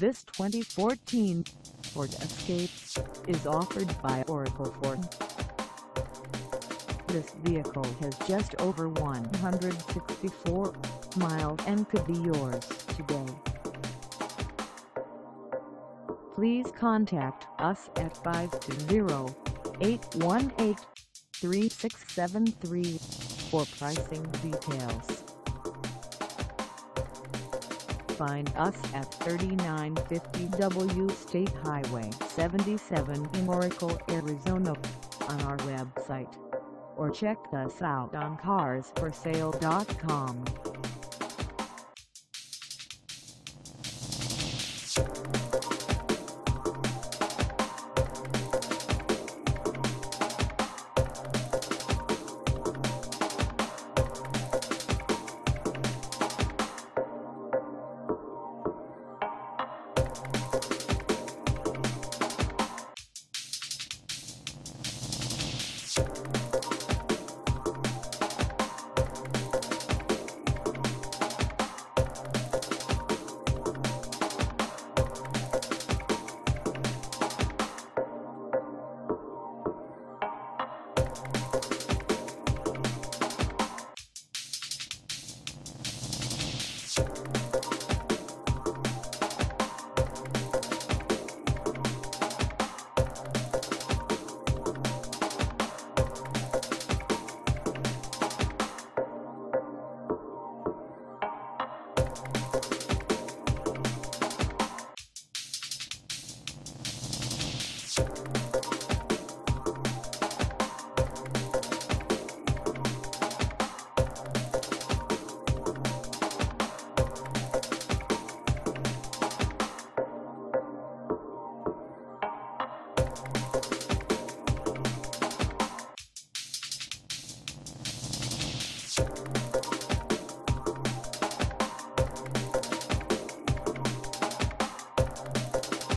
This 2014 Ford Escape is offered by Oracle Ford. This vehicle has just over 164 miles and could be yours today. Please contact us at 520-818-3673 for pricing details. Find us at 3950 W State Highway 77 in Oracle, Arizona on our website, or check us out on carsforsale.com.